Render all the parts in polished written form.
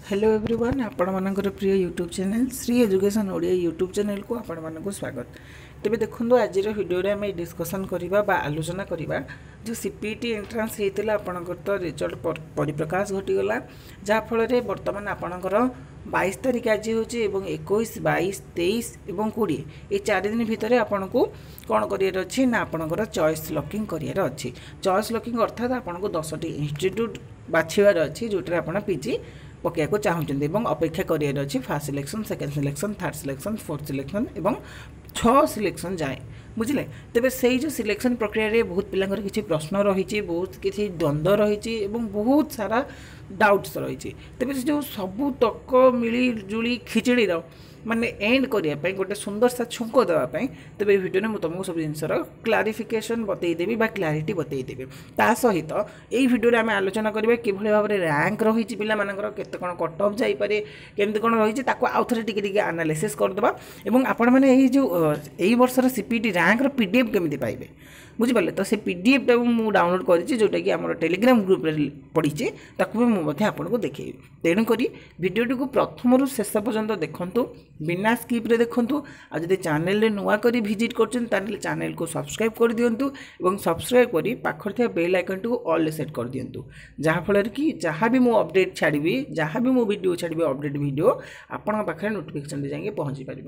Hello everyone आपण मानकर प्रिय YouTube channel Shri education Odia YouTube channel को आपण मानक स्वागत। तेज देखो आज वीडियो आम डिस्कसन करवा आलोचना करवा जो सीपीटी एंट्रांस होता आपंकर तो रिजल्ट परिप्रकाश घटीगला जहाँफल बर्तमान आपणकर 22 तारीख आज हूँ 21, 22, 23 और 20 ये 4 दिन भितर आपन को कौन करार अच्छी ना आपणकर चॉइस लॉकिंग करार अच्छी। चॉइस लॉकिंग अर्थात आपन को 10टी इंस्टीट्यूट बाछिबार अच्छी जोटे आप पीजी पकड़ा को चाहते अपेक्षा करार अच्छी first selection, second selection, third selection, fourth selection और 6 सिलेक्शन जाए बुझे। तेज से जो सिलेक्शन प्रक्रिया रे बहुत पिलांकर किसी प्रश्न रही, बहुत किसी द्वंद्व रही, बहुत सारा डाउट्स रही। तेज जो सबू तक मिलजुली खिचड़ी माने एंड करने गोटे सुंदर सा छुंक देवाई तेज ये भिडियो मुझे तुमको सब जिनसर क्लारिफिकेशन बतईदेवी क्लारिटी बतईदेवी। ता सहित यही भिडियो आम आलोचना करें कि भाव में रैंक रही पिलाମାନଙ୍କର केते कौन कट अफ जापे केमती कौन रही आउ थे टी आनालीसिस करदे और आपण मैंने जो यही वर्षर सीपीटी रैंक पीडीएफ केमी पाइबे बुझिपारे। तो से पीडीएफ टा मुझे डाउनलोड करी जोटा कि आम टेलीग्राम ग्रुप पढ़ी ताकू भी मुझे आपको देखी। तेणुक भिडियोटी को प्रथम शेष पर्यंत देखूँ बिना स्किप्रे देखूँ। आज चैनल नुआ कर विजिट कर चैनल को सब्सक्राइब कर दिंतु और सब्सक्राइब कर पाखर बेल आइकन को ऑल सेट कर दिंतु जहाँफल कि जहाँ भी मुझे अपडेट छाड़ी जहाँ भी मुझे वीडियो छाड़ी अपडेट वीडियो आपण पाखे नोटिफिकेशन जाए पहुँची पार।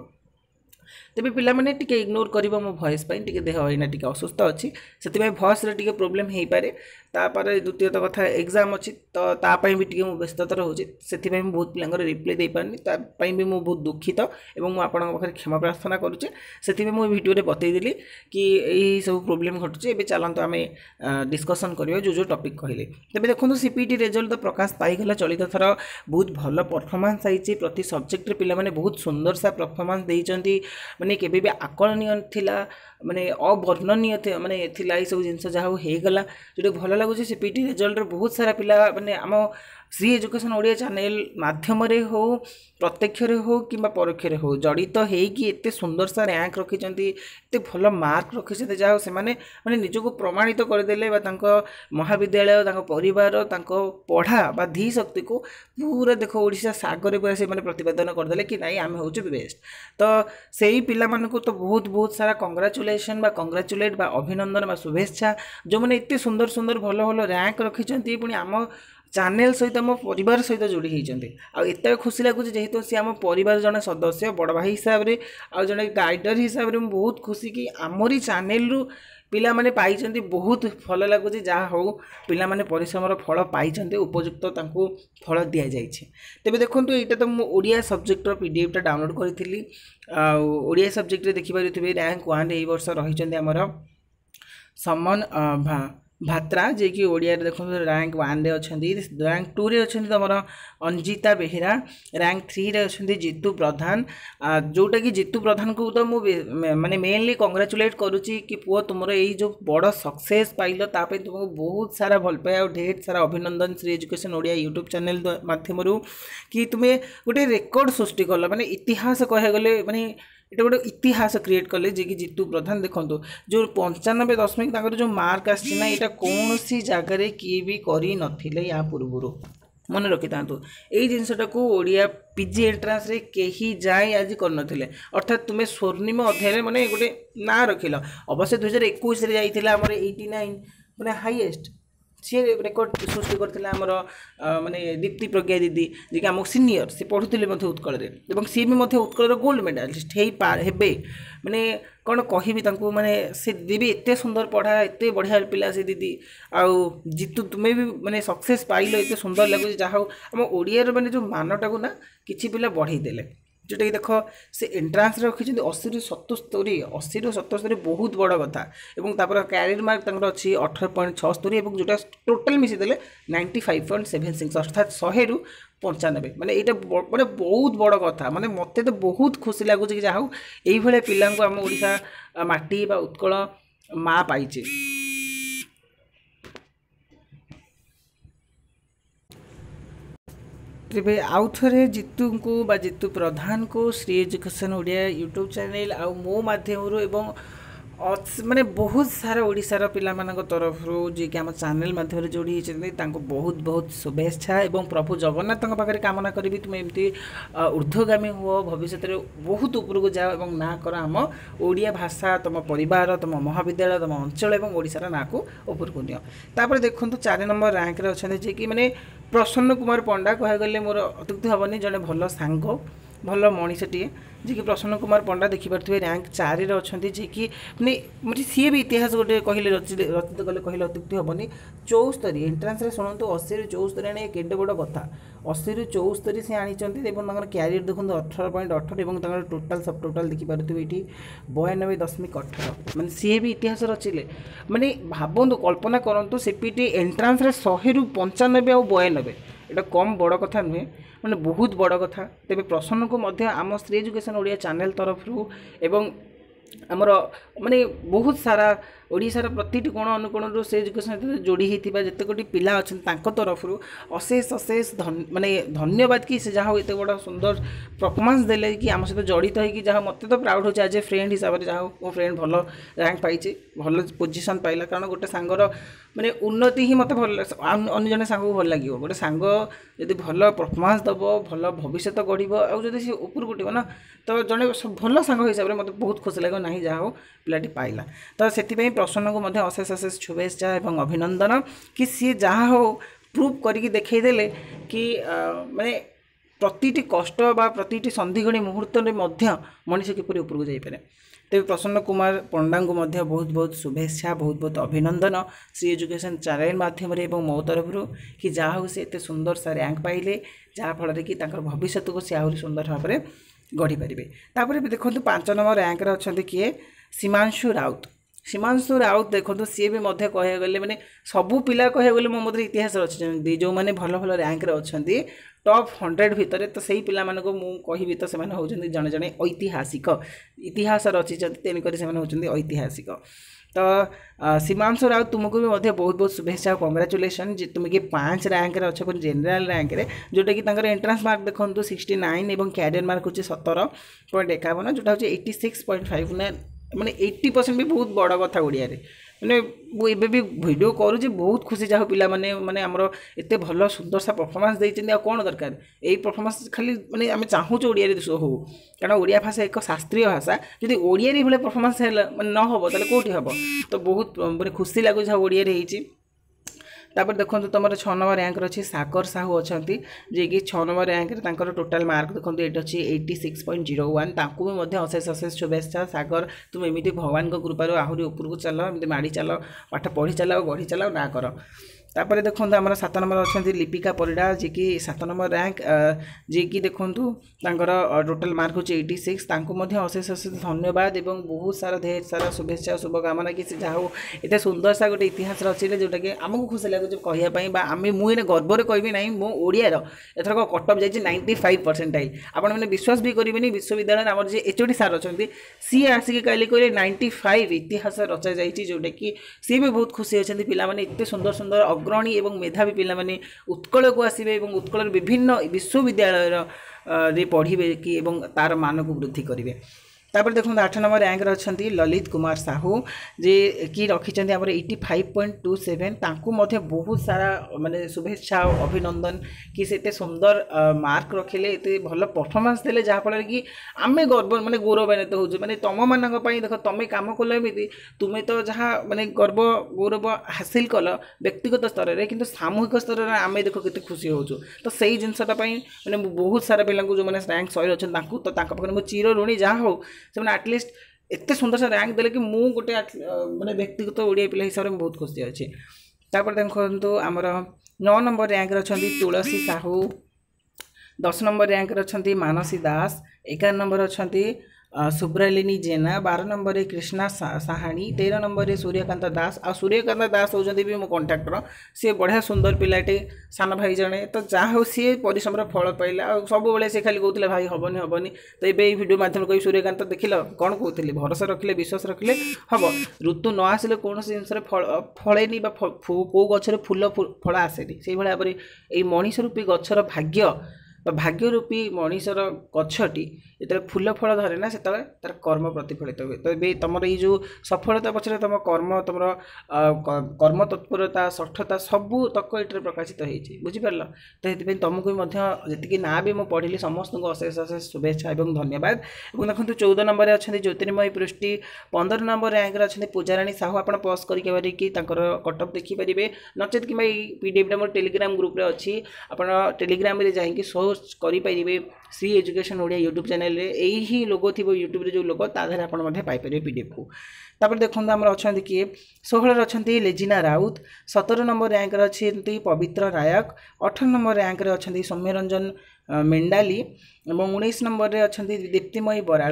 तेज पिलाने टी इग्नोर कर मो भॉइस टी देह अना टी असुस्थ अच्छी से भॉइस टी प्रोब्लेम हो पारे। तापर द्वितीयत कथा एग्जाम अच्छी तो तापाई भी टी व्यस्तता रोचे से बहुत पिला रिप्लाई दे पारनी भी मुझे बहुत दुखित और मुझे क्षमा प्रार्थना करुचे। से मुझे भिडियो बतईदेली कि यही सब प्रोब्लेम घटुचे। ए चलते आम डिस्कसन करवा जो टॉपिक कहले। तेज देखो सीपीटी रिजल्ट तो प्रकाश पाईगला चलित थर बहुत भल परफॉर्मेंस आई प्रति सब्जेक्ट पिलाने बहुत सुंदर सा परफॉर्मेंस देइचंती माने केबे भी आकलनीय थिला माने अवर्णनीय माने थिला ई सब जिनस जहाँ होगला जो भल लगुच। सीपीटी रिजल्ट बहुत सारा पिला माने आम श्री एजुकेशन ओडिया चैनल माध्यम हो प्रत्यक्ष हो कि परोक्ष हो जड़ित होगी एत सुंदर सा रैंक रखिंट एत भल मार्क रखी जहाँ से मैंने निजक प्रमाणित करदे महाविद्यालय परिवार पढ़ा धी शक्ति को पूरा देख ओडिशा सागर पूरा से प्रतिपादन करदे कि नाई आम हूँ बेस्ट। तो से ही पिला मानक तो बहुत बहुत सारा कंग्राचुलेसन कंग्राचुलेट अभिनंदन शुभेच्छा जो मैंने एत सुंदर सुंदर भल भल रैंक रखिंट पुणी आम चैनल सहित आम परिवार सहित जोड़ी होती आत खुशी लगुच जेहेतु सी आम परिवार जड़े सदस्य बड़ भाई हिसाब से आ जड़े गाइडर हिसाब से बहुत खुशी कि आमरी चैनल रु पिला माने पाइचंती बहुत भल लगुच जहाँ हो पिला माने परिश्रम फल पाइचंती उपयुक्त तांको फल दि जाइए। तेबे देखंतु एटा तो मु ओडिया सब्जेक्ट पीडीएफ टा डाउनलोड करिथिली ओडिया सब्जेक्ट रे देखि पारुथिबे रैंक 1 ए वर्ष रहिचंती हमर समन भात्रा जे कि ओडिया देखो रैंक 1 रे अच्छी, रैंक 2 रे अच्छी तुम अंजिता बेहेरा, रैंक 3 रे अच्छी जितु प्रधान जोटा कि जितु प्रधान को तो मुझे माने मेनली कंग्राचुलेट करुच्ची कि पुओ तुम यही जो बड़ सक्सेस पाइल तापर तुमको बहुत सारा भल पाए और ढेर सारा अभिनंदन Shri education Odia YouTube channel माध्यम कि तुम्हें गोटे रेकर्ड सृष्टि कल माने इतिहास कह गले माने ये गोटे इतिहास क्रिएट कले जे कि जितु प्रधान देखो जो 95.0 जो मार्क आना यहाँ कौन सी जगार किए भी करी नथिले या पूर्व मन रखी था यही जिनटा को ओडिया पीजी एंट्रांस रे कहीं जाए आज कर अर्थात तुम्हें स्वर्णिम अध्याय माने गोटे ना रखिल अवश्य 2021 जाइए आम 89 माने हाईएस्ट सी रेकर्ड सृष्टि करते माने दीप्ति प्रज्ञा दीदी जी आम सीनियर सी पढ़ुले उत्कल सी भी उत्कल गोल्ड मेडालिस्ट हे माने कौन कहि माने से दीदी एत सुंदर पढ़ा एत बढ़िया पिला से दीदी आउ जीतु तुम्हें भी माने सक्सेस पाइल एत सुंदर लगुच जहाँ आम ओडिया माने जो मानटा को ना किसी पिला बढ़ई देले जोटा कि देख से एंट्रांस रखी 80 ରୁ 77 बहुत बड़ कथा और कैरियर मार्क अच्छी 18.76 और जोटा टोटाल मिसीदे 95.76 अर्थात 100 ରୁ 95 माने यहाँ माने बहुत बड़ कथा माने मत तो बहुत खुशी लगुच कि जहाँ यही पिला आम ओडिशा माटी बा उत्कल माँ पाइचे। तेरे आउ थे जितु को जितु प्रधान को Shri education Odia YouTube channel आउ मो माध्यम एवं माने बहुत सारा ओडिशार पिला तरफ जी कि आम चैनल माध्यम जोड़ी होती बहुत बहुत शुभेच्छा एवं प्रभु जगन्नाथ पाखे कामना करी तुम एमती ऊर्ध्वगामी हुआ भविष्य में बहुत उपरको जाओ और ना कर आम ओडिया भाषा तुम परिवार तुम महाविद्यालय तुम अंचल और ओडिशार ना को उपरको निपर देखो 4 नंबर रैंक अच्छा जी कि मैंने प्रसन्न कुमार पंडा कह गले मोर अत्युक्ति हेनी जड़े भल सांग भल मनीषटीए जी कि प्रसन्न कुमार पंडा देखिपे रैंक 4 रे अच्छा जी कि मैंने सी भी इतिहास गोटे कहले रचित कले कहले अत्युक्ति हेनी 74 एंट्रांस रे शुणु 80 ରୁ 74 आने केटे बड़ कथा 80 ରୁ 74 से आनी क्यारियर देखो 18.18 और टोटाल सब टोटाल देखिपे ये 92.18 मैंने सी भी इतिहास रचिले माने भावतु कल्पना करूँ सीपीटी एंट्रांस रे 100 ରୁ 95 और 92 एटा कम बड़ कथा नुहे मैंने बहुत बड़ कथा तेरे प्रसन्न को मध्य आम श्री एजुकेशन ओडिया चैनल तरफ एवं आमर माने बहुत सारा ओडिशार प्रतिटी कोण अनुकोण से एजुकेशन जोड़ी होता जितेकोटी पिला अच्छा तरफ अशेष अशेष माने धन्यवाद कि से जहाँ एत बड़ा सुंदर परफॉर्मेंस देले कि आम सहित जड़ित होगी जहाँ मत तो प्राउड हो एज ए फ्रेंड हिसाब से जहाँ मो फ्रेंड भल रैंक पाई भल पोजिशन पाइला कारण गोटे सांगर माने उन्नति ही मत भल अन्य जन सांग भल लगे गोटे सांग जब भल परफॉर्मेंस दब भल भविष्य गढ़ आदि सी उपरको उठब ना तो जड़े भल सांग हिसाब से मतलब बहुत खुशी लगे ना जहाँ हो पिलाटी पाइला तो से प्रसन्न को मध्य अशेष अशेष शुभेच्छा एवं अभिनंदन कि सी जहाँ हो प्रूव करके देखईदेले कि माने प्रतिटी कष्ट बा प्रतिटी संधिगणी मुहूर्त मनीष किपर उपरको जापे तेज प्रसन्न कुमार पंडा को मध्य बहुत बहुत शुभेच्छा बहुत बहुत अभिनंदन श्री एजुकेशन चैनल माध्यम मो तरफ कि जहाँ से एत सुंदर सा रैंक पाइले जहाँफल कि भविष्य को सी आहरी सुंदर भाव में गढ़ी पारे देखो 5 नंबर रैंक अच्छा किए सीमांशु राउत सीमांशु राउत देखो सी भी कह गले मैंने सबू पिला कह गले मो मत इतिहास अच्छे जो मैंने भल भल रैंक अच्छा टॉप 100 भितर तो सही पिला मानको मु कहिबी तो से होउछन्ती जने जने ऐतिहासिक इतिहास रचिछन्ती तेनकरी से होउछन्ती ऐतिहासिक तो सीमांशु राउत तुमको भी बहुत बहुत शुभेच्छा कंग्रेचुलेसन जे तुम कि 5 रैंक रे अच्छे जनरल रैंक रे जोटा कि तांकर एंट्रांस मार्क देखो 69 और कैरियर मार्क होचे 17.51 जोटा होचे 86.59 माने 80% भी बहुत बड़ कथा ओडिया रे मैंने मुझे भी भिडियो करुँचे बहुत खुशी जहाँ पिला माने माने आमर एत भल सुंदर सा परफॉर्मेंस देते कौन दरकार यही परफॉर्मेंस खाली माने आम चाहूँ ओडिया हो कारण ओडिया भाषा एक शास्त्रीय भाषा जब ओडिया भाई परफॉर्मेंस माने न हम तो कौटी हम तो बहुत माने खुशी लगुच जहाँ ओडिया तापर देखो तुम 6 नंबर रैंक अच्छी सागर साहू अच्छा जी कि 6 नंबर रैंक टोटाल मार्क देखो ये अच्छी 86.01 ताकू भी अशेष अशेष शुभेच्छा सागर तुम एमती भगवान कृपार आहरी उपरको चल एमती माड़ी चल पाठ पढ़ी चल गढ़ी चल ना कर तापर देखो आम 7 नंबर अच्छा लिपिका परिडा जी कि 7 नंबर रैंक जी कि देखो टोटाल मार्क हो 86 अशेष अशेष धन्यवाद एवं बहुत सारा ढेर सारा शुभेच्छा शुभकामना कि जहाँ एत सुंदर सा गोटे इतिहास रचिले जोटा कि आमको खुशी लगे कहवाई आम मुझे गर्वर कहबी ना मो ओडियार एथरक कटअप जाइए 95 परसेंटाइल आपण मैंने विश्वास भी करेंगे विश्वविद्यालय आम जी एचओडी सार अच्छा सी आसिक कहले 95 इतिहास रचा जाइए जोटा कि सी भी बहुत खुशी अच्छा पिलाने एत सुंदर सुंदर अग्रणी एवं मेधावी पिलाने उत्कल को आसवे और उत्कल विभिन्न विश्वविद्यालय पढ़े कि तार मान को वृद्धि करेंगे तापर देखो 8 नंबर रैंक अच्छा ललित कुमार साहू जे कि रखिंट आम 85.27 तांकू मध्य बहुत सारा माने शुभेच्छा अभिनंदन कि से सुंदर मार्क रखिले एत भल परफॉर्मेंस देले जहाँफल कि आम गर्व माने गौरवान्वित हो माने तुम मान देख तुम कम कल एमती तुम्हें तो जहाँ माने गर्व गौरव हासिल कल व्यक्तिगत स्तर में कि सामूहिक स्तर में आम देख के खुशी हो तो सही जिनसटा मैंने बहुत सारा पिला जो मैंने रैंक 100 अच्छा तो पाखे मुझे चिर ऋणी जहाँ हो से एटलिस्ट एत सुंदर सा रैंक देले कि मु गोटे माने व्यक्तिगत ओडिया पिला हिसाब से बहुत खुशी अच्छे तापर देखो आमर 9 नंबर रैंक अच्छा तुलसी साहू 10 नंबर रैंक अच्छा मानसी दास 11 नंबर अच्छा सुब्रलिनी जेना 12 नंबर रे कृष्णा साहानी 13 नंबर रे सूर्यकांत दास आ सूर्यकांत दास होजंती भी मो कॉन्ट्रैक्टर सी बढ़िया सुंदर पिलाटे सान भाई जने तो जहाँ हो सी परिश्रम फल पाइला सब बेले से खाली कहते भाई हबनी हबनी तो ये वीडियो माध्यम कही सूर्यकांत देख कौन कहते भरोसा रखिले विश्वास रखिले हम ऋतु न आसिले कौन जिनस फलेनी कौ गचर फूल फल आसेनी से भाव में मनीष रूपी गचर भाग्य तो भाग्यरूपी मनीषर गछटी जो फूल फल धरे ना से तार कर्म प्रतिफलित हुए। तो ये तुम ये सफलता पछरे तुम कर्म तुम कर्म तत्परता सठता सबू तक ये प्रकाशित होती बुझीपार। तो ये तुमको जी ना भी मुझे पढ़ी समस्त को अशेष अशेष शुभेच्छा और धन्यवाद। और देखो 14 नंबर अच्छे ज्योतिर्मयी पृष्टि, 15 नंबर रैंक अच्छे पूजाराणी साहू। आप पॉज करके कटअप देखिपारे नचेत कि पीडीएफ मोर टेलीग्राम ग्रुप रे अच्छी आप टेलीग्राम रे जाइए सर्च करेंगे Shri education Odia YouTube channel रे यही लोगो थी यूट्यूब रे जो लोगो ताधर आपरे पीडीएफ को। तापर देखो आम अच्छा किए 16 अच्छा लेजिना राउत, 17 नंबर रैंक अच्छी पवित्र नायक, 18 नंबर रैंक अच्छा सौम्यरंजन मेंडाली और 19 नंबर रे अच्छा दीप्तिमयी बराल,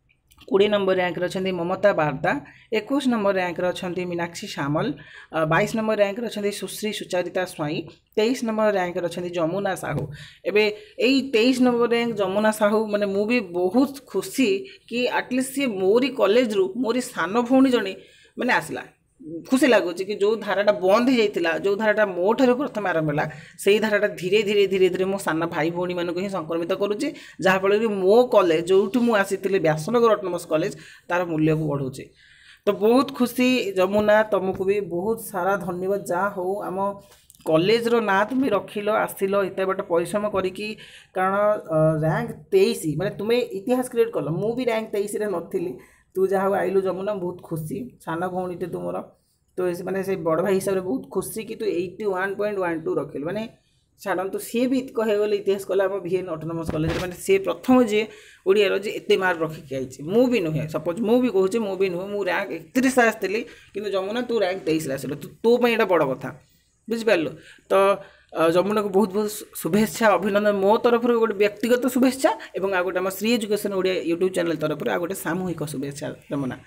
20 नंबर रैंक अच्छा ममता बार्ता, 21 नंबर रैंक अच्छा मीनाक्षी सामल, 22 नंबर रैंक अच्छा सुश्री सुचारिता स्वाई, 23 नंबर रैंक अच्छा जमुना साहू। एबे 23 नंबर रैंक जमुना साहू माने मु भी बहुत खुशी कि आटलिस्ट सी मोरी कॉलेज रु मोरी सान भौणी जने माने आसला। खुशी लगुच कि जो धाराटा बंद हो जाता जो धाराटा मो ठार प्रथम आरंभ है से धाराटा धीरे धीरे धीरे धीरे मो साना भाई भौणी मानक ही संक्रमित करुचे जहाँफल कि मो कॉलेज जो मुझे व्यासनगर ऑटोनोमस कॉलेज तार मूल्य को बढ़ाऊे। तो बहुत खुशी जमुना, तुमको भी बहुत सारा धन्यवाद। जहाँ हो आम कॉलेज रो ना तुम रखिल आसिल एत बट परिश्रम करी कारण रैंक 23 माने तुम्हें इतिहास क्रिएट कल। मु भी रैंक 23 रे नथिली, तू जहाँ आइलु जमुना बहुत खुशी। सान भौणीटे तुमर तो मैंने से बड़ भाई हिसाब से बहुत खुशी कि तू 81.12 रखिल माने छाड़। तो सी भी कहगले इतिहास कला आम VN ऑटोनोमस कॉलेज मैंने सी प्रथम जी ओडिया जी एत मार्क रखिक आई मु भी नुहे सपोज मु भी कहूँ मु भी नुहे मु रैंक 31 आसती कि जमुना तू रैंक 23 आसल तो यहाँ बड़ कथा बुझिपार। तो जमुना को बहुत बहुत शुभेच्छा अभिनंदन मो तरफ गोटे व्यक्तिगत शुभेच्छा और आ गए Shri education Odia YouTube channel तरफ आ गए सामूहिक शुभेच्छा जमुना।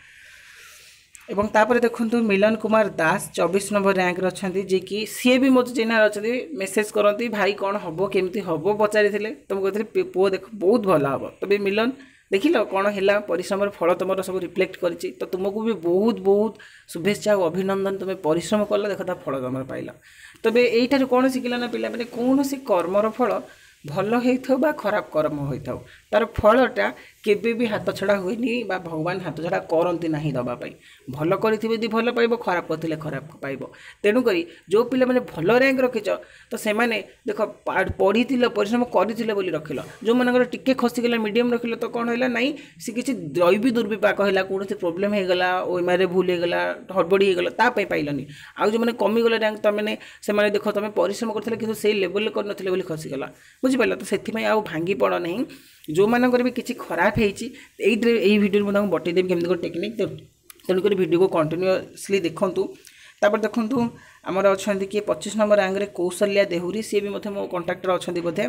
एवं तापर देखो मिलन कुमार दास 24 नंबर रैंक अच्छा जी कि सी भी मत चिन्हार अच्छा मेसेज करती भाई कौन हम केमती हम पचारि तुम कहते पुओ देख बहुत भल हम। तबे मिलन देख लो कौन है परिश्रम फल तुम सब रिफ्लेक्ट कर तो तुमको भी बहुत बहुत शुभेच्छा और अभिनंदन। तुम्हें परिश्रम कल देख फल तुम पाइल। तबे यही कौन शिखला ना पिला मैंने कौन सी कर्मर फल भल हो बा खराब कर्म होता तार फलटा केबे भी हाथ छड़ा हुए बा भगवान हाथ छड़ा करती ना दवापाई। भल करी भल पाइब खराब करते खराब पाइब। तेणुक जो पिला मैंने भल रैंक रखिच तो से देख पढ़ी परिश्रम कर रखिल जो मन टिके खसीगला मीडियम रखिल तो कौन है ना सी किसी दैवी दुर्विपाक है कौन प्रोब्लेम होगा ओएमआर भूल होगा हड़बड़ी होगा तापाई पाइलनी। आउ जो मैंने कमिगला रैंक तुमने से देख तुम परिश्रम करते कि से लेवल कर खसीगला बुझिपार। तो से भांगी पड़ नहीं जो मानकर भी किसी खराब होती भिडियो मुझे बतईदेवी केमी टेक्निक। तेणुक भिडियो को कंटिन्यूअसली देखूँ। तापर देखूँ आमर अच्छा किए 25 नंबर रैंक रे कौशल्या देहुरी सी भी मतलब मो कंटाक्टर अच्छा बोधे।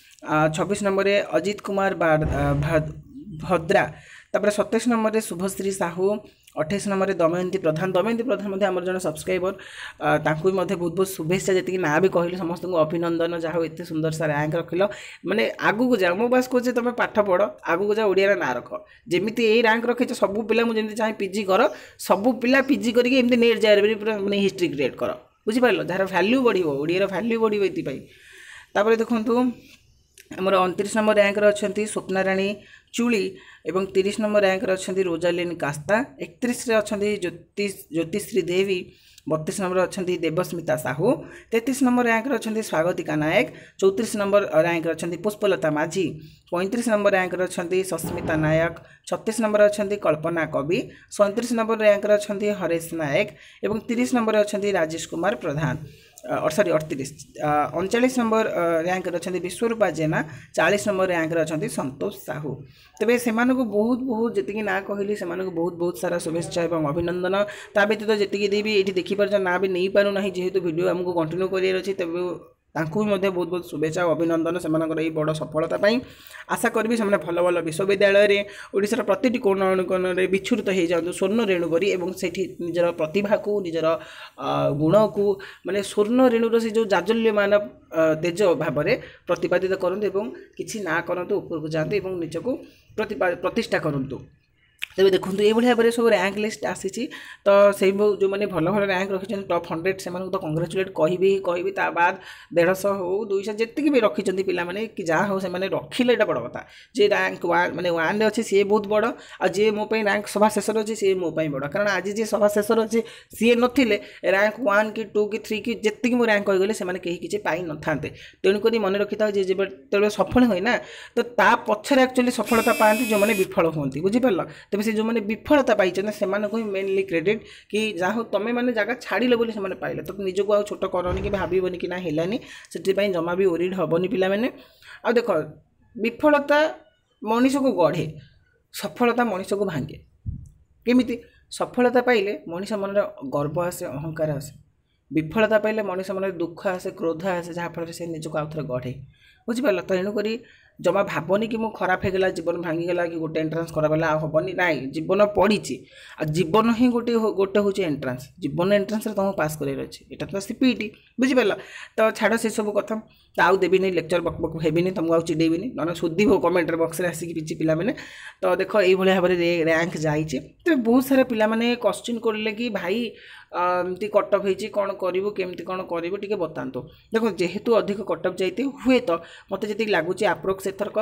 26 नंबर अजित कुमार भद्रा, तापर 27 नंबर शुभश्री साहू, 28 नंबर दमयंती प्रधान आम जन सब्सक्राइबर ताकू भी बहुत बहुत शुभेच्छा जी ना भी कहली समस्त को अभिनंदन जहाँ एत सुंदर सा रैंक रखिल माने आगू को जा मो बास कहे तुम पाठ पढ़ आगू को जा ओडिया ना रख जमी यही रैंक रखी सबू पिला मुझे चाहे पीजी कर सबू पिला पीजी करके नेट जाए पूरा मैंने हिस्ट्री क्रिएट कर बुझिपार जार भैल्यू बढ़ ओडिया भैल्यू बढ़ ये देखूँ आमर 29 नंबर रैंक अच्छा स्वप्नाराणी चुली एवं 30 नंबर रैंक अच्छा रोजालिन कास्ता, 31 अच्छा ज्योतिश्री देवी, 32 नंबर अच्छा देवस्मिता साहू, 33 नंबर रैंक अच्छा स्वागतिका नायक, 34 नंबर रैंक अच्छा पुष्पलता माझी, 35 नंबर रैंक अच्छा सस्मिता नायक, 36 नंबर अच्छा कल्पना कवि, 37 नंबर रैंक अच्छा हरेश नायक एवं 30 नंबर अच्छा Rajesh Kumar Pradhan sorry 39 number rank अच्छा विश्वरूपा जेना, 40 नंबर रैंक अच्छा संतोष साहू। तेज से बहुत बहुत जी ना कहली से बहुत बहुत सारा शुभेच्छा और अभिनंदन। ता व्यतीत जी देवी ये देखिपार ना भी नहीं पारु ना जेहेतु वीडियो आमको कंटिन्यू कर तेज तांकु भी बहुत बहुत शुभेच्छा और अभिनंदन से बड़ सफलता पाई। आशा करी से भल भल विश्वविद्यालय ओडिशार प्रति कोण अनुकोण विच्छुरित हो जातु स्वर्ण रेणु करी एवं सेठी निजर प्रतिभा को निजर गुण को माने स्वर्ण रेणुर से जो जाजल्यमान तेज भाव में प्रतिपादित करते किसी ना करतु ऊपर को जातु निजक प्रतिष्ठा करतु। तेज देखो ये भाव में सब रैंक लिस्ट आसी तो से जो मैंने भल भल रैंक रखी टॉप 100 से तो कंग्रेचुलेट कहि बाद 150 हो 200 जी भी रखी पे कि जहाँ हो से रखिले यहाँ बड़ कथा जे रैंक माने 1 अच्छे सी बहुत बड़ आ जे मो रैंक सभा शेष अच्छे सी मो बड़ कारण आज जी सभा शेष अच्छे सी नथिले रैंक 1 कि 2 कि 3 कि जी मो रैंक कहीगले से किसी पाई न था तेणुक मन रखी था जो सफल हुए ना तो ता पछरे एक्चुअली सफलता पाती जो मैंने विफल होती बुझीपार तेज से जो मैंने विफलता पाई से मेनली क्रेडिट कि जहाँ हो तुम मैंने जगह छाड़े बोली से पाइले तो निजक आ छोट करनी कि भावन कि ना हेलानी से जमा भी ओरिड हेनी पे आ देख विफलता मनीष को गढ़े सफलता मनीष को भांगे केमिति सफलता पाइले मनीष मन गर्व आसे अहंकार आसे विफलता पाइले मनीष मन दुख आसे क्रोध आसे जहाँफल से निजक आउ थे गढ़े बुझीपार तो तेणुक जमा भावनी कि खराब होगा जीवन भांगीगला कि गोटे एंट्रांस खराब है हेनी ना जीवन पड़ी जीवन ही गोटे गोटे हूँ एंट्रांस जीवन एंट्रांस तुमको पास कर यहाँ तो सीपीटी बुझीपार तो छाड़ से सब कथा आउ देवी लेक्चर बक बक हेबी तुमको आउ चिड़ेबी ना शोध कमेंट बक्स में आसिक पिछी पे तो देख ये भाव में रैंक जाइए तो बहुत सारा पिला क्वेश्चन करले कि भाई एमती कटअप होती कौन करूँ केमती कौन करूँ टे बतातु देखो जेहेतु अधिक कटअप जाते हुए तो मत जी लगुच आप्रोक्स एथरक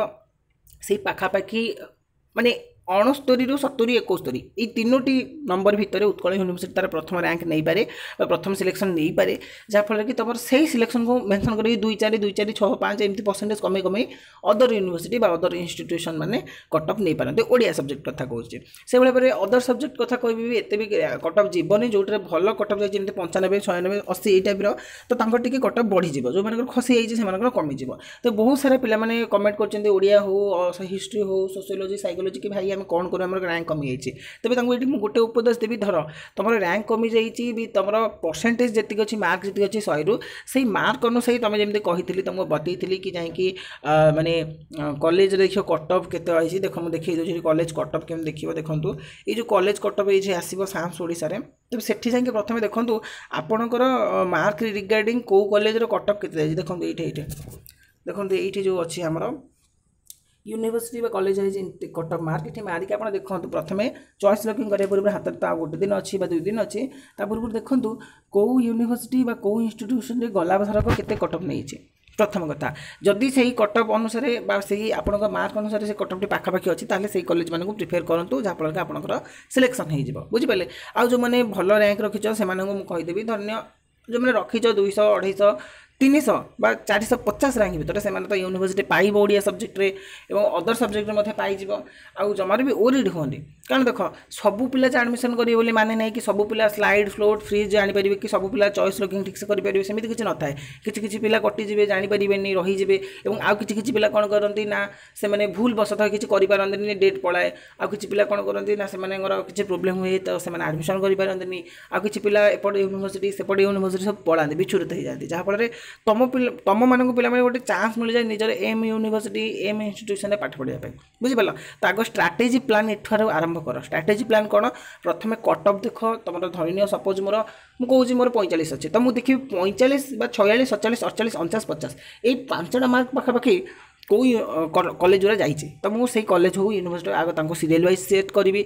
से पाखापाखि माने 69 ରୁ 70 71 ये तीनोटी नंबर भितर उत्कल यूनिवर्सिटी तार प्रथम रैंक नहीं पारे प्रथम सिलेक्शन नहीं पारे जहाँफल कि तुम से सिलेक्शन को मेंशन कर 2 4 2 4 6 5 एमती परसेंटेज कमे कमे अदर यूनिवर्सिटी बा अदर इंस्टीट्यूशन माने कटअप नहीं पारते ओडिया सब्जेक्ट कथा कहूँ से भाई पर अदर सब्जेक्ट कथा कह भी एत भी कटअप जीवन जो भल कटअप जाए 95 96 80 टाइप तो टी कटअप बढ़ीज जो मैंने खसी जाइए कमिज तो बहुत सारा पिला कमेंट कर ओडिया हो हिस्ट्री हो सोशियोलोजी साइकोलोजी कि भाई आम कौन करूँ आम रैंक कमी जाइए तेज ये गोटे उपदेश देवी धर तुम रैंक कमी जाइए भी तुम परसेंटेज जी अच्छी मार्क जी अच्छी 100 ରୁ से मार्क अनुसार तुम जमी कही तुमको बतई कि जाकि माने कॉलेज देखिए कटअप के देख मुझे देखिए दूसरी कॉलेज कटअप केम देखिए देखो ये जो कॉलेज कटअप ये आसो साइंस ओडिशा तेज सेठी जाकि प्रथम देखो आपणकर मार्क रिगार्डिंग कौ कॉलेज कटअप के देखो ये देखो ये जो अच्छी आमर यूनिवर्सिटी कॉलेज कटअप मार्क ये मारिक आप देखो प्रथम चॉइस लॉकिंग करने पूर्व हाथ तो गोटे दिन अच्छी 2 दिन अच्छी पूर्व देखूँ कौ यूनिवर्सिटी कौ इंस्टीट्यूशन गला थरक के कटअप नहीं प्रथम कथा जदि से कटअप अनुसार से आप मार्क अनुसार से कटअप पाखापाखि अच्छी ताले से कॉलेज मानक प्रिफेयर करूँ जहाँफल कि आपंकर सिलेक्शन हो बुझिपारे आउ जो मैंने भल रैंक रखीच से कहीदेवी धन्य जो मैंने रखीच 200 250 300 बा 450 रैंक भितर से तो यूनिवर्सिटी पाइब ओडिया सब्जेक्ट रे एवं अदर सब्जेक्ट में पाइज आउ जमार भी ओरिड हमें कारण देख सबू पिला एडमिशन करेंगे बोली माने नहीं कि सबू पिला स्लाइड फ्लोट फ्रीज जानीपर कि सबू पिला चॉइस लॉकिंग ठीक से करेंगे सेमती किसी न थाए किसी पिला कटिजे जानीपर रहीजे और आउ किसी पिला कौन करती ना से भूल बसतः किसी करें डेट पलाए आउ किसी पिला कौन करती ना से किसी प्रोब्लेम हुए तो से एडमिशन करें आउ किसी पिला एपट यूनिवर्सिटी सेपट यूनिवर्सिटी सब पढ़ाते विच्छुरित हो जाती जहाँफल तुम मान पे गोटे चान्स मिल जाए निजर एम यूनिवर्सिटी एम इंस्टीट्यूशन में पाठ पढ़ाई बुझीपार तो आग स्ट्राटेजी प्लान एठू आरंभ कर स्ट्राटेजी प्लान कौन प्रथम कटअप देख तुम धरनी सपोज मोर मुझे मोर 45 अच्छे तो मुझे देखिए 45 46 47 48 49 50 ये 5टा मार्क पाखापाखि कौ कॉलेज गुरा जाइए तो मुझे कॉलेज हो यूनिवर्सिटी आगे सीरियल वाइज सेट करी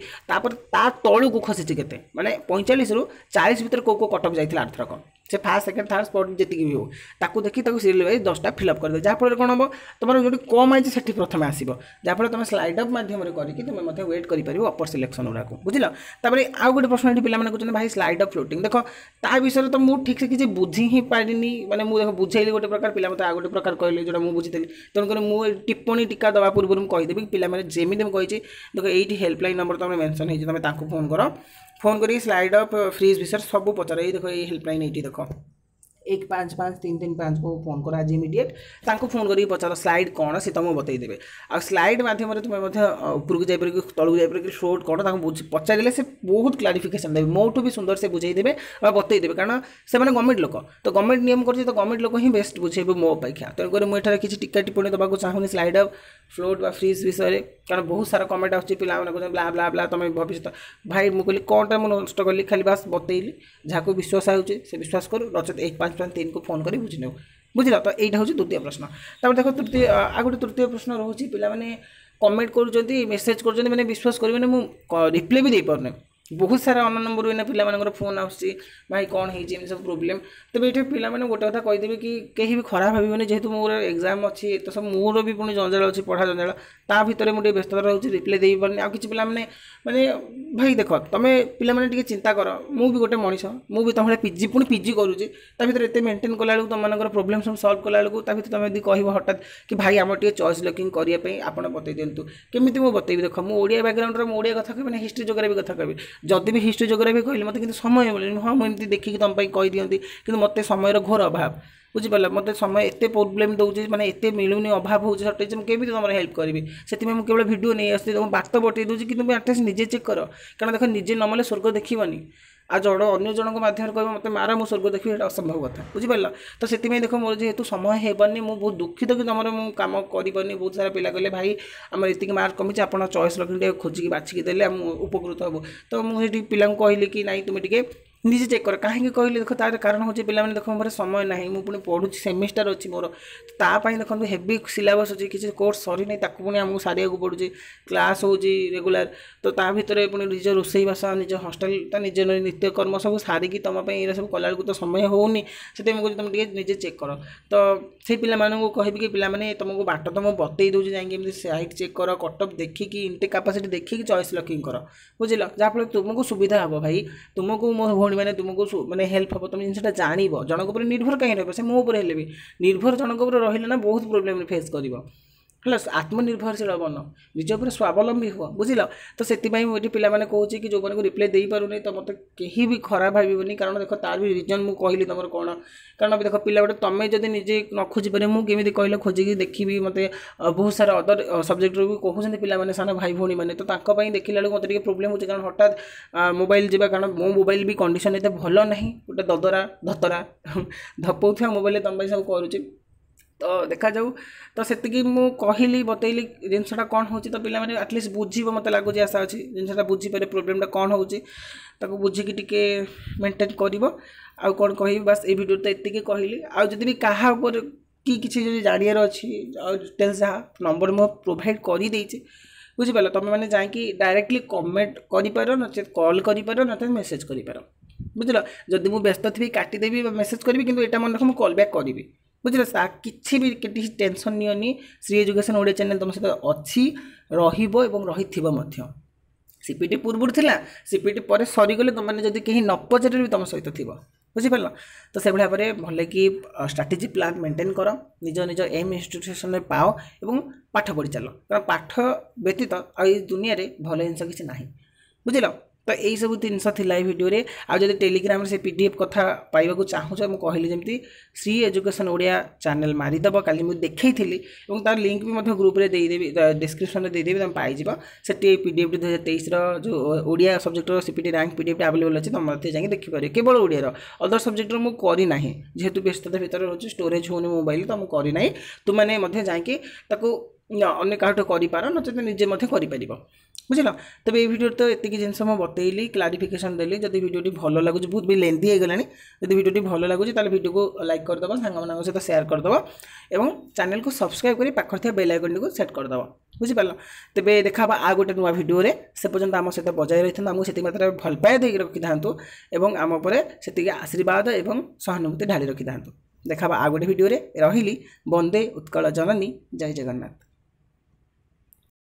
ता तलू को खसी के माने 45 ରୁ 40 भितर कौ कटअप जाइए आरथरक से फास्ट सेकेंड थर्ड स्पॉट जी भी हो ताकू देखी सीरियल वाइज 10टा फिलअप कर दे जहाँफल कौन हम तुम जो कम आई से प्रथम आसो जहाँफल तुम स्लाइड अप मध्यम करके तुम वेट कर अपर सिलेक्शन गुराक बुझल आउ गोटे प्रश्न ये पे कहते भाई स्लाइड अप फ्लोटिंग देख ता विषय तो मुझे ठीक से किसी बुझी ही पारिनी मैंने मुझे बुझेली गोटे प्रकार पिला मत आ गोटे प्रकार कहले जो मुझे बुझी तेणुक मुझे टिप्पणी टीका दवा पूर्व कहीदेवी पिला जमी कही देख ये हेल्पलाइन नंबर तुम मेंशन है तुम फोन कर फोन करी स्लाइड अप फ्रीज विषय सब पचार ये देख ये हेल्पलाइन ये देख 155 को फोन कर आज इमिडिएट फोन करके पचार स्लाइड कौन सी तुमको बतईदेवे आ स्लाइड मध्यम तुम उपरको जापर तलू जापर शोर्ट कौन पचारे से बहुत क्लारिफिकेशन देवे मोठू भी सुंदर से बुझेदेवे बतईदेवे कारण से गवर्नमेंट लोक तो गवर्नमेंट नियम कर गवर्नमेंट लोक ही बेस्ट बुझेबे मो अपेक्षा तेणुक मुझे किसी टीका टिप्पणी देवाक चाहूनी स्लाइड अप फ्लोट बा फ्रीज विषय कारण बहुत सारा कमेंट आस पे ब्ला ब्ला ब्ला तुम भविष्य भाई मुझे कहली कौनटा मुझे नष्ट कली खाली बास बतईली जहाँ विश्वास होचे से विश्वास करूँ नचेत 155 को फोन कर बुझने बुझल तो यहाँ हूँ द्वितीय प्रश्न तब देख तृतीय आ गोटे तृतीय प्रश्न रोचे पे कमेंट कर मेसेज कर मैंने विश्वास करेंगे मुझे रिप्लाई भी दे पारे बहुत सारा अन नंबर ना पिला फोन आसी भाई कौन है सब प्रोब्लेम तेज ये पिला गोटे कथा कहीदेवी कि कहीं भी खराब भावन जेहेतु मोर एग्जाम अच्छी तो सब मोर भी पुणी जंजाल अच्छी पढ़ा जंजाल ता भर मुझे व्यस्तता रोचे रिप्लाई दे पारे आ कि पाने माने भाई देख तुम्हें पे चिंता कर मु भी गोटे मनीष मु भी तुम पीजी पुणी पीजी करुँचे एत मेंटेन कला तुम प्रोब्लेम सब सल्व कला तुम यदि कह हठात कि भाई आम टे चॉइस लॉकिंग करने आप बतई दिंतु केमी मुझे बतई देख मुझे बैकग्राउंड मुझे कथा कह हिस्ट्री जोग्राफी कथा कह जदि भी हिस्ट्री जोग्राफी कहली मत कि समय मिलूनी हाँ मुझे देखिए तुम कही दिखती कि मत समय घोर अभाव बुझीपार मत समय एत प्रोब्लेम दूसरी मैंने एत मिलूनी अभाव हो सर्टेज मुझे तुम हेल्प करी से मुझे केवल वीडियो नहीं आसती तुम बात बतई दूसरी कि तुम आटलिस्ट निजे चेक कर कारण देख निजे नमले स्वर्ग देखनी आ जड़ अन्य जन मध्यम कह मत मार मु स्वर्ग देखिए असंभव कथा बुझीपार तो से देख मोर जेहेतु समय होनी मुझे बहुत दुखित कि तुम कम कर बहुत सारा पिला कहले भाई आम ये मार्क कमी आप चॉइस लॉकिंग खोजिकी बाछिकी देले आम उपकृत हबो तो मुझे पिला कहली कि नाई तुम टे निजे चेक कर कहीं कहली देख तार कारण हूँ पे देख मोर समय ना मुझे पुणी पढ़ुँ सेमिस्टर अच्छी मोर तापाई देखो हेवी सिलेबस अच्छी किसी कोर्स सरी नहीं पुणी आमको सारिया पड़ुଛି क्लास हो रेगुलर तो ता भितर पुणी निज रोसईबास निज हॉस्टल निज नित्यकर्म सब सारिकी तुम ये सब कला तो समय होनी से मुझे तुम निजे चेक कर तो से पिला कह कि पिला तुमको बाट तुम बतई दूसरी जाकि साइट चेक कर कटअप देखिकी इनटेक कैपेसिटी देखिकी चॉइस लॉकिंग कर बुझल जहाँफल तुमको सुविधा हे भाई तुमको मो भौणी मैंने तुमको मैंने हेल्प हम तुम जिनटा जान जनक उपर निर्भर कहीं रही से मो उपर भी निर्भर जनक उपर रही ना बहुत प्रोब्लेम फेस कर है आत्मनिर्भरशील बन निज उपर स्वावलम्बी हुआ बुझल तो से ये पिला कहूँ कि जो मैंने रिप्लाई दे पारे तो मत कहीं भी खराब भावनी कारण देख तार भी रिजन मुझे कहली तुम कौन कारण देख पिला गोटे तुम्हें जब निजे न खोजी पारे मुझे कहले खोजिकी देखी मत बहुत सारा अदर सब्जेक्ट भी कहते पिला सान भाई भौणी मैंने तो देखला बेलू मत प्रोब्लेम हो कारण हठात मोबाइल जावा कारण मो मोबाइल भी कंडीशन एत भल ना गोटे ददरा धतरा धपाउवा मोबाइल तुम सब करुँचे तो देखा जाऊ तो से कहली बतैली जिनसा कौन हो तो पिला माने एटलिस्ट बुझे मत लगुच आशा अच्छी जिनसा बुझीपारे प्रोब्लेमटा कौन हो बुझिकी टिके मेंटेन कर आउ कौन कह बस ये वीडियो तो ये कहली आदि भी क्या कि किसी जानवर अच्छी डिटेल्स जहाँ नंबर मुझे प्रोवाइड कर देचे बुझीपार तुम मैंने जाकि डायरेक्टली कमेंट कर नचे कॉल कर ना मेसेज कर बुझल जदि मुझे व्यस्त थी काटिदेवी मेसेज करी कि यहाँ मन रख मुझे कॉल बैक करी बुझल किसी भी टेंशन नियनि श्री एजुकेशन ओडिया चैनल तुम सहित अच्छी रही सीपीटी पूर्व थिला सीपीटी पर सरीगले तुमने जदि कहीं न पचारे भी तुम सहित थी बुझीपार तो से भाव में भले कि स्ट्राटेजी प्लान मेंटेन कर निज निज एम इंस्टीट्यूशन में पाओ और पाठ पढ़ी चल कारण पाठ व्यतीत आ दुनिया रे भल जिन किसी ना बुझल तो यही सब जिनस थी भिडियो आज टेलीग्राम से पीडीएफ कथा पाइबा चाहूँ मुझे कहली जमी श्री एजुकेशन ओडिया चैनल मारिदेव काली मुझे देखी और तार लिंक भी ग्रुप रे देदेवी डिस्क्रिप्शन में देदेवी तुम पाइज से पीडीएफ 2023 जो Odia subject CPT rank PDF available अच्छे तुम मत जाकि देखिपारे केवल ओडिया अदर सब्जेक्ट मुझे करना जेहेतु व्यस्तता भितर रोचे स्टोरेज होनी मोबाइल तो मुझे करना तुमने जाकि अन्य काठ कर नचेत निजे कर बुझल तब ये वीडियो तो ये जिनस मुझे बतैली क्लारिफिकेशन देली जब वीडियो भल लगुच बहुत भी लेंथी हो गलानी जब वीडियो भल लगुच वीडियो को लाइक करदे सांग सहित शेयर करदे और चैनल को सब्सक्राइब कर पाखे बेल आइकन को सेट करदे बुझीपार तेरे देखा आ गोटे नुआ भिडियो से पर्यटन आम सहित बजाय रही था आमको से मात्रा भल पाए देख रखी था आम उपर से आशीर्वाद और सहानुभूति ढाली रखी था देखा आ गोटे भिडियो रही वंदे उत्कल जननी जय जगन्नाथ।